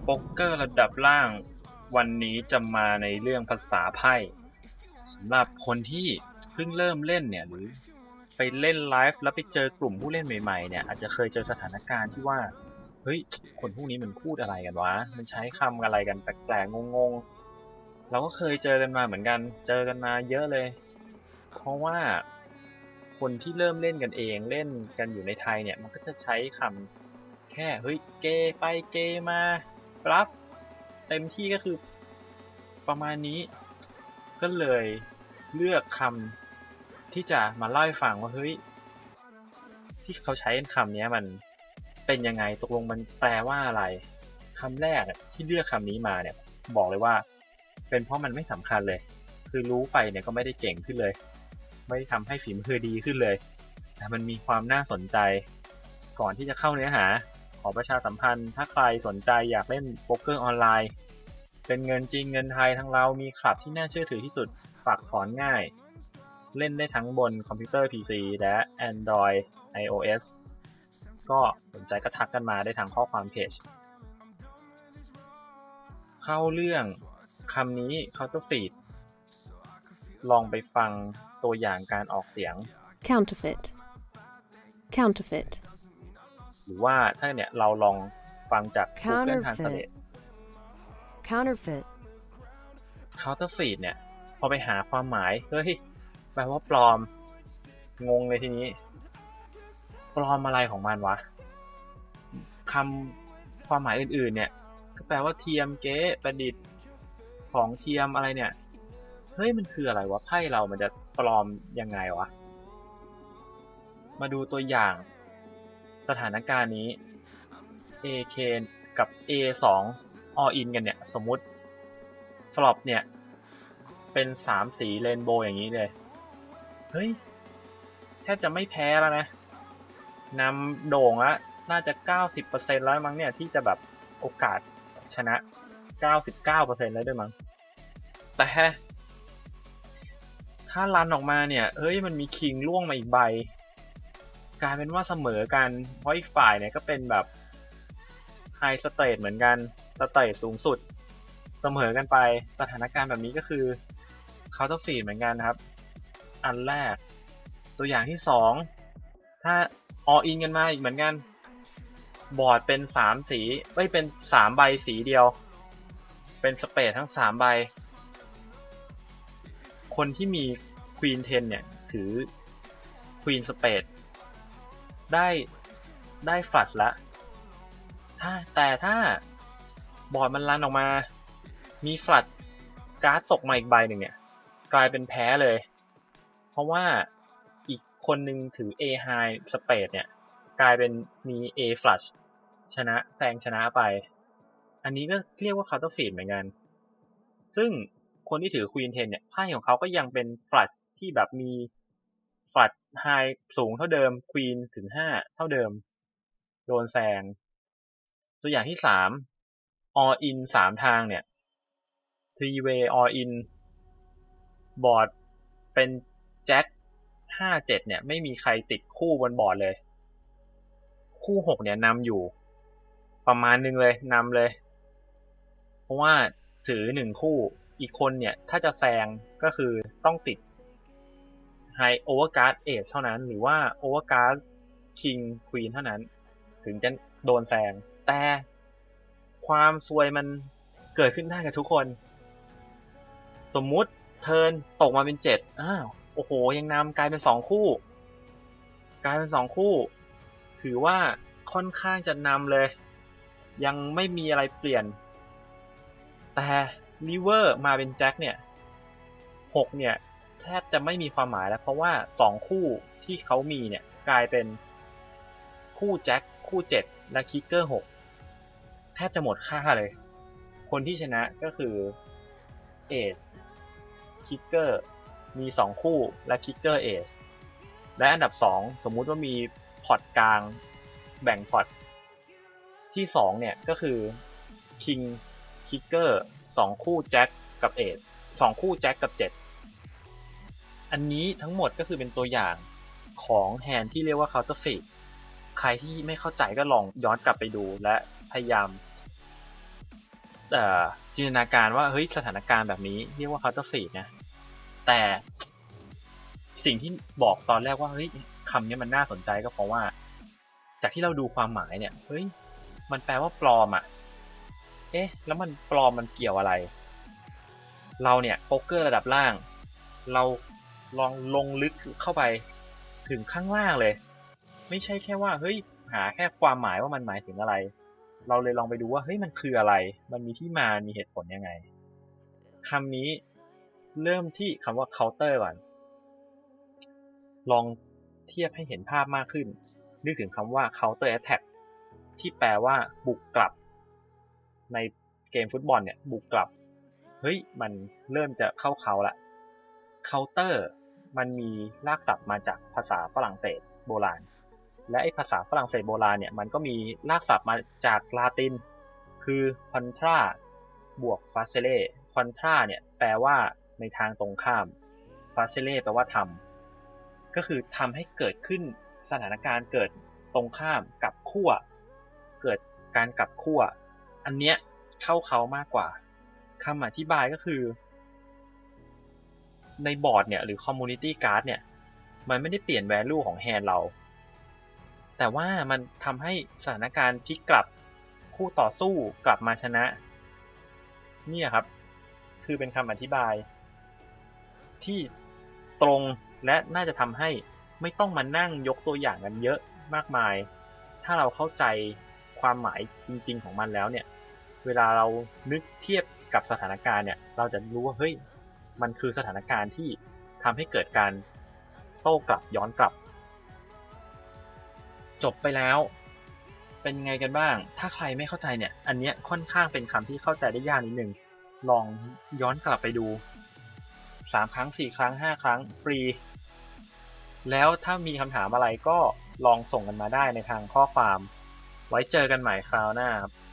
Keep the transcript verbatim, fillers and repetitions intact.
โป๊กเกอร์ระดับล่างวันนี้จะมาในเรื่องภาษาไพ่สำหรับคนที่เพิ่งเริ่มเล่นเนี่ยหรือไปเล่นไลฟ์แล้วไปเจอกลุ่มผู้เล่นใหม่ๆเนี่ยอาจจะเคยเจอสถานการณ์ที่ว่าเฮ้ยคนพวกนี้มันพูดอะไรกันวะมันใช้คำอะไรกันแปลกๆงงๆเราก็เคยเจอกันมาเหมือนกันเจอกันมาเยอะเลยเพราะว่าคนที่เริ่มเล่นกันเองเล่นกันอยู่ในไทยเนี่ยมันก็จะใช้คำแค่เฮ้ยเกไปเกมาปั๊บเต็มที่ก็คือประมาณนี้ก็เลยเลือกคำที่จะมาเล่าให้ฟังว่าเฮ้ยที่เขาใช้คำนี้มันเป็นยังไงตกลงมันแปลว่าอะไรคำแรกที่เลือกคำนี้มาเนี่ยบอกเลยว่าเป็นเพราะมันไม่สำคัญเลยคือรู้ไปเนี่ยก็ไม่ได้เก่งขึ้นเลยไม่ได้ทำให้ฝีมือดีขึ้นเลยแต่มันมีความน่าสนใจก่อนที่จะเข้าเนื้อหาขอประชาสัมพันธ์ถ้าใครสนใจอยากเล่นโป๊กเกอร์ออนไลน์เป็นเงินจริงเงินไทยทั้งเรามีคลับที่น่าเชื่อถือที่สุดฝากถอนง่ายเล่นได้ทั้งบนคอมพิวเตอร์ พี ซี และ Android ไอ โอ เอส ก็สนใจก็ทักกันมาได้ทางข้อความเพจเข้าเรื่องคำนี้ counterfeit ลองไปฟังตัวอย่างการออกเสียง counterfeit counterfeit หรือว่าถ้าเนี่ยเราลองฟังจาก Google Translate counterfeit counterfeit เนี่ยพอไปหาความหมายเฮ้ยแปลว่าปลอมงงเลยทีนี้ปลอมอะไรของมันวะคำความหมายอื่นๆเนี่ยก็แปลว่าเทียมเก๊ประดิษฐ์ของเทียมอะไรเนี่ยเฮ้ยมันคืออะไรวะไพ่เรามันจะปลอมยังไงวะมาดูตัวอย่างสถานการณ์นี้ เอ เค กับ เอ สอง all in กันเนี่ยสมมุติฟลอปเนี่ยเป็นสามสีเรนโบว์อย่างนี้เลยเฮ้ยแทบจะไม่แพ้แล้วนะนำโด่งแล้วน่าจะ เก้าสิบเปอร์เซ็นต์ แล้วมั้งเนี่ยที่จะแบบโอกาสชนะ เก้าสิบเก้าเปอร์เซ็นต์ แล้วด้วยมั้งแต่ถ้ารันออกมาเนี่ยเฮ้ยมันมีคิงล่วงมาอีกใบกลายเป็นว่าเสมอกันเพราะอีกฝ่ายเนี่ยก็เป็นแบบไฮสเตทเหมือนกันสเตทสูงสุดเสมอกันไปสถานการณ์แบบนี้ก็คือcounterfeitเหมือนกันครับอันแรกตัวอย่างที่สองถ้า all in กันมาอีกเหมือนกันบอร์ดเป็นสามสีไม่เป็นสามใบสีเดียวเป็นสเปซทั้งสามใบคนที่มี Queen สิบเนี่ยถือ Queen สเปซได้ได้ฟลัชละถ้าแต่ถ้าบอร์ดมันรันออกมามีฟลัชการ์ดตกมาอีกใบหนึ่งเนี่ยกลายเป็นแพ้เลยเพราะว่าอีกคนนึงถือ A high spade เนี่ยกลายเป็นมี A flush ชนะแซงชนะไปอันนี้ก็เรียกว่า counterfeit เหมือนกันซึ่งคนที่ถือ Queen สิบเนี่ยไพ่ของเขาก็ยังเป็น flush ที่แบบมี flush high สูงเท่าเดิม Queen ถึงห้าเท่าเดิมโดนแซงตัวอย่างที่สาม all in สามทางเนี่ย three way all in บอร์ดเป็นแจ็คห้าเจ็ดเนี่ยไม่มีใครติดคู่บนบอร์ดเลยคู่หกเนี่ยนำอยู่ประมาณนึงเลยนำเลยเพราะว่าถือหนึ่งคู่อีกคนเนี่ยถ้าจะแซงก็คือต้องติด High Overcard Ace เท่านั้นหรือว่า Overcard King Queen เท่านั้นถึงจะโดนแซงแต่ความซวยมันเกิดขึ้นได้กับทุกคนสมมุติเทิร์นตกมาเป็นเจ็ดอ้าวโอ้โหยังนำกลายเป็นสองคู่กลายเป็นสองคู่ถือว่าค่อนข้างจะนำเลยยังไม่มีอะไรเปลี่ยนแต่ริเวอร์มาเป็นแจ็คเนี่ยหกเนี่ยแทบจะไม่มีความหมายแล้วเพราะว่าสองคู่ที่เขามีเนี่ยกลายเป็นคู่แจ็คคู่เจ็ดและคิกเกอร์หกแทบจะหมดค่าเลยคนที่ชนะก็คือเอซคิกเกอร์มีสองคู่และคิกเกอร์เอซและอันดับสองสมมุติว่ามีพอร์ตกลางแบ่งพอร์ตที่สองเนี่ยก็คือคิงคิกเกอร์สองคู่แจ็คกับเอซสองคู่แจ็คกับเจ็ดอันนี้ทั้งหมดก็คือเป็นตัวอย่างของแฮนด์ที่เรียกว่า counterfeit ใครที่ไม่เข้าใจก็ลองย้อนกลับไปดูและพยายามเอ่อจินตนาการว่าเฮ้ยสถานการณ์แบบนี้เรียกว่า counter feed นะแต่สิ่งที่บอกตอนแรกว่าเฮ้ยคำนี้มันน่าสนใจก็เพราะว่าจากที่เราดูความหมายเนี่ยเฮ้ยมันแปลว่าปลอมอ่ะเอ๊ะแล้วมันปลอมมันเกี่ยวอะไรเราเนี่ยโป๊กเกอร์ระดับล่างเราลองลงลึกเข้าไปถึงข้างล่างเลยไม่ใช่แค่ว่าเฮ้ยหาแค่ความหมายว่ามันหมายถึงอะไรเราเลยลองไปดูว่าเฮ้ยมันคืออะไรมันมีที่มามีเหตุผลยังไงคำนี้เริ่มที่คำว่า counter ก่อนลองเทียบให้เห็นภาพมากขึ้นนึกถึงคำว่า counter attack ที่แปลว่าบุกกลับในเกมฟุตบอลเนี่ยบุกกลับเฮ้ยมันเริ่มจะเข้าเขาละ counter มันมีรากศัพท์มาจากภาษาฝรั่งเศสโบราณและไอ้ภาษาฝรั่งเศสโบราณเนี่ยมันก็มีรากศัพท์มาจากลาตินคือ contra บวก facere contra เนี่ยแปลว่าในทางตรงข้าม facere แปลว่าทำก็คือทำให้เกิดขึ้นสถานการณ์เกิดตรงข้ามกับขั้วเกิดการกลับขั้วอันเนี้ยเข้าเขามากกว่าคำอธิบายก็คือในบอร์ดเนี่ยหรือ community card เนี่ยมันไม่ได้เปลี่ยน value ของแฮนด์เราแต่ว่ามันทำให้สถานการณ์พลิกกลับคู่ต่อสู้กลับมาชนะนี่ครับคือเป็นคำอธิบายที่ตรงและน่าจะทำให้ไม่ต้องมานั่งยกตัวอย่างกันเยอะมากมายถ้าเราเข้าใจความหมายจริงๆของมันแล้วเนี่ยเวลาเรานึกเทียบกับสถานการณ์เนี่ยเราจะรู้ว่าเฮ้ยมันคือสถานการณ์ที่ทำให้เกิดการโต้กลับย้อนกลับจบไปแล้วเป็นไงกันบ้างถ้าใครไม่เข้าใจเนี่ยอันเนี้ยค่อนข้างเป็นคำที่เข้าใจได้ยากนิดนึงลองย้อนกลับไปดูสามครั้งสี่ครั้งห้าครั้งฟรีแล้วถ้ามีคำถามอะไรก็ลองส่งกันมาได้ในทางข้อความไว้เจอกันใหม่คราวหน้าครับ